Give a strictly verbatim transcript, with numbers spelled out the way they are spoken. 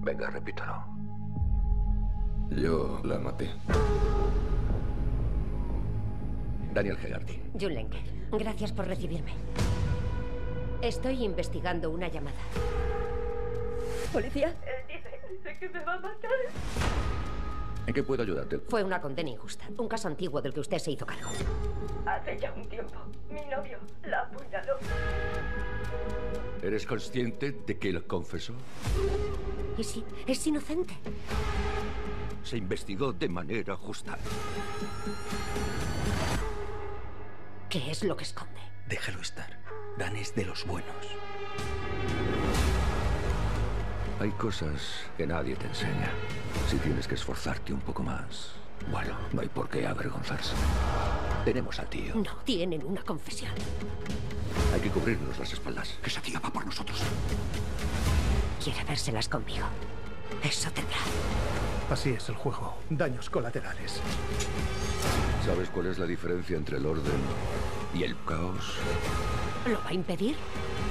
Venga, repítalo. Yo la maté. Daniel Hegarty. June Lenke, gracias por recibirme. Estoy investigando una llamada. ¿Policía? Él dice, dice que me va a matar. ¿En qué puedo ayudarte? Fue una condena injusta. Un caso antiguo del que usted se hizo cargo. Hace ya un tiempo, mi novio la apuñaló. ¿Eres consciente de que lo confesó? ¿Y si es inocente? Se investigó de manera justa. ¿Qué es lo que esconde? Déjalo estar. Dan es de los buenos. Hay cosas que nadie te enseña. Si tienes que esforzarte un poco más, bueno, no hay por qué avergonzarse. Tenemos al tío. No, tienen una confesión. Hay que cubrirnos las espaldas. Esa tía va por nosotros. Quiere vérselas conmigo. Eso tendrá. Así es el juego. Daños colaterales. ¿Sabes cuál es la diferencia entre el orden y el caos? ¿Lo va a impedir?